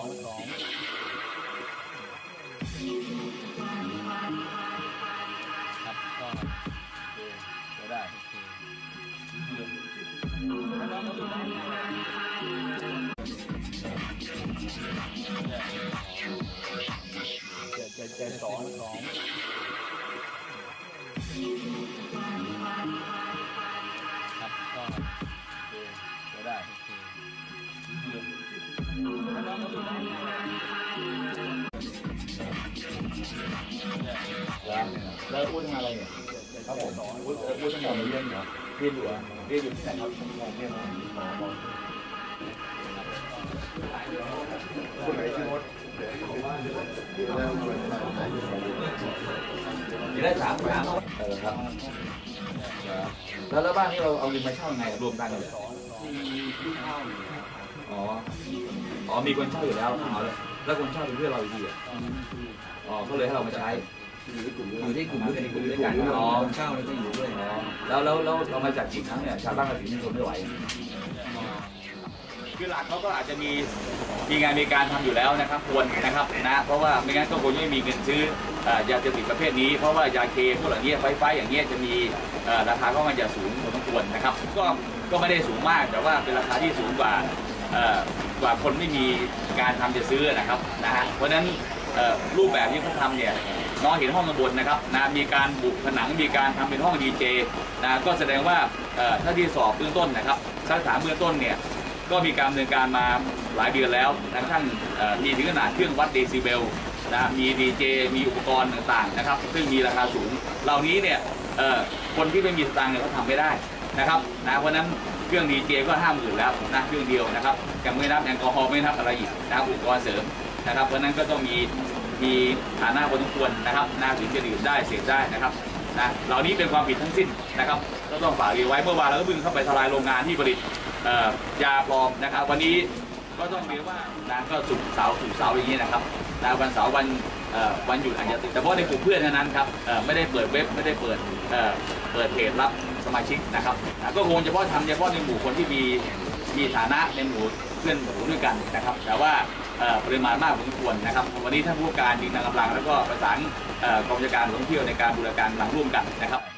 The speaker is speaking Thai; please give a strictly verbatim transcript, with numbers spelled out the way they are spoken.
สองครับก็ก็ได้เจ็ดเจ็ดสองสองครับก็ก็ได้แล้วพูดทำอะไรเนี่ยครับผมพูดพูดทำอะไรเรียนเหรอเรียนอยู่อ่ะเรียนอยู่ที่ไหนครับเรียนหมอหมอคนไหนที่มดจะได้สามสามเออครับแล้วแล้วบ้านนี้เราเอาเงินมาเช่าไงรวมกันเลยอ๋ออ๋อมีคนเช่าอยู่แล้วเอาแล้วคนเช่าเป็นเพื่อนเราอีกทีอ่ะอ๋อก็เลยให้เรามาใช้อยู่ที่กลุ่มด้วยกันในกลุ่มด้วยกันอ๋อเช่าแล้วก็อยู่ด้วยแล้วแล้วแล้วเรามาจัดกี่ครั้งเนี่ยชาวบ้านเราถึงทนไม่ไหวคือหลักเขาก็อาจจะมีมีงานมีการทำอยู่แล้วนะครับควรนะครับนะเพราะว่าไม่งั้นก็คงไม่มีเงินซื้อยาเสพติดประเภทนี้เพราะว่ายาเคพวกเหล่านี้ไฟฟ้าอย่างเงี้ยจะมีราคาก็มันจะสูงพอสมควรนะครับก็ก็ไม่ได้สูงมากแต่ว่าเป็นราคาที่สูงกว่ากว่าคนไม่มีการทำจะซื้อนะครับนะฮะเพราะฉะนั้นรูปแบบที่เขาทำเนี่ยน้องเห็นห้องข้างบนนะครับนะมีการบุกผนังมีการทำเป็นห้องดีเจนะก็แสดงว่าถ้าที่สอบเบื้องต้นนะครับสักถามเบื้องต้นเนี่ยก็มีการดำเนินการมาหลายเดือนแล้วนะทั้งมีถึงขนาดเครื่องวัดเดซิเบลนะมีดีเจมีอุปกรณ์ต่างๆนะครับซึ่งมีราคาสูงเหล่านี้เนี่ยคนที่ไม่มีสตางค์เนี่ยเขาทำไม่ได้นะครับนะเพราะนั้นเครื่องดีเจก็ห้าหมื่นแล้วนะเครื่องเดียวนะครับยังไม่นับแอลกอฮอล์ไม่นับอะไรอีกนะอุปกรณ์เสริมนะครับเพราะนั้นก็ต้องมีมีฐานะพอสมควรนะครับนะถึงจะดื่มได้เสพได้นะครับนะเหล่านี้เป็นความผิดทั้งสิ้นนะครับก็ต้องฝากไว้เมื่อวานเราก็เพิ่งเข้าไปทลายโรงงานที่ผลิตยาปลอมนะครับวันนี้ก็ต้องเรียกว่านะก็สุกเสาร์สุกเสาร์อย่างนี้นะครับนะวันเสาร์วันวันหยุดอาจจะติดแต่เพราะในกลุ่มเพื่อนเท่านั้นครับไม่ได้เปิดเว็บไม่ได้เปิดเปิดเพจรับสมาชิกนะครับก็คงเฉพาะทำเฉพาะในหมู่คนที่มีมีฐานะในหมู่เพื่อนหมู่ด้วยกันนะครับแต่ว่าปริมาณมากพอสมควรนะครับวันนี้ท่านผู้การยิงทางกำลังแล้วก็ประสานกองบัญชาการท่องเที่ยวในการบูรณาการกำลังร่วมกันนะครับ